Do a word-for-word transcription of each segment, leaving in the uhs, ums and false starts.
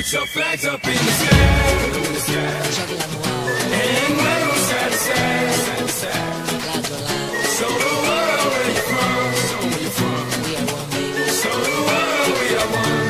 Put your flags up in the sky, in the sky. And wave side to side, side to side. Show the world where you're from, show where you're from. We are one, baby. Show the world we are one.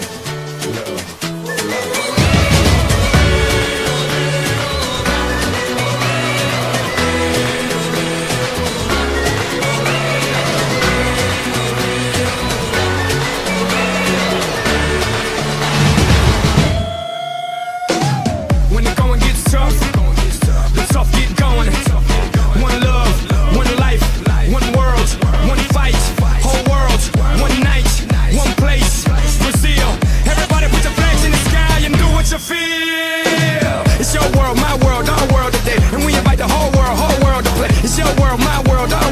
When the going gets tough, the tough get going. One love, one life, one world, one fight, whole world, one night, one place, Brazil. Everybody put your flags in the sky and do what you feel. It's your world, my world, our world today, and we invite the whole world, whole world to play. It's your world, my world, our